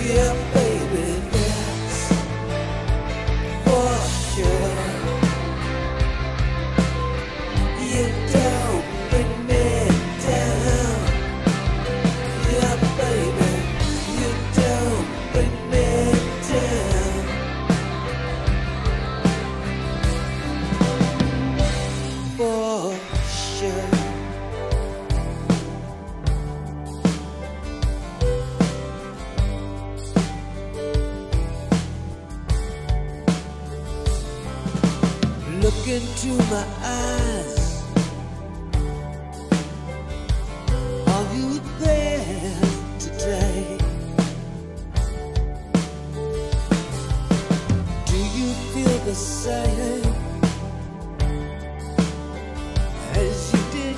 Yeah, baby, that's for sure. You don't bring me down. Yeah, baby, you don't bring me down. For sure. Look into my eyes. Are you there today? Do you feel the same as you did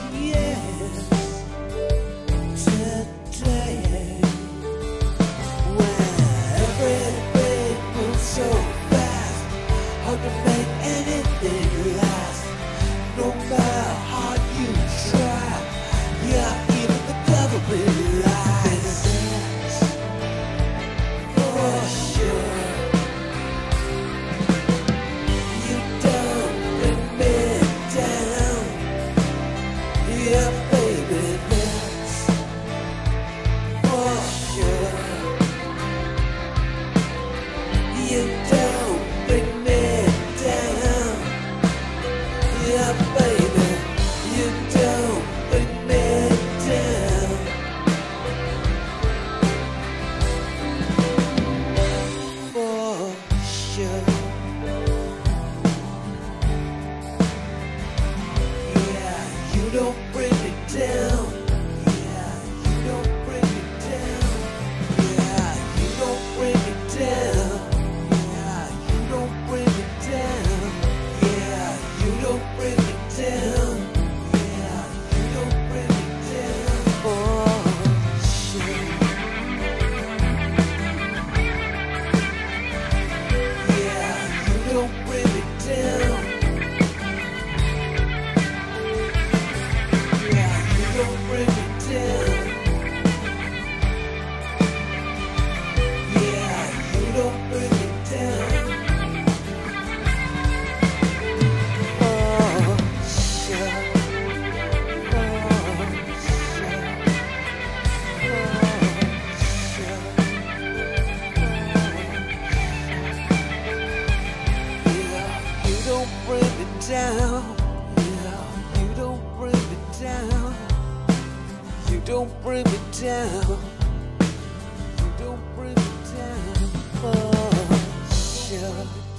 yesterday? When everything moves so fast, hard to make anything last. No matter how you try, yeah, even the government lies. For sure, you don't bring me down. Yeah, baby, that's for sure. You don't bring me down. Yeah, baby, you don't bring me down. For sure. Yeah, you don't bring me down. Yeah, you don't bring me down. Yeah, you don't bring me down. Yeah, you don't bring me down. Yeah, you don't bring me down. Yeah, you don't bring me down. For sure. Yeah, you don't bring me down. Yeah, you don't bring me down. Yeah, you don't bring me down. For sure. For sure. Yeah, you don't bring me down. Yeah, you don't bring me down. You don't bring me down. You don't bring me down. For sure.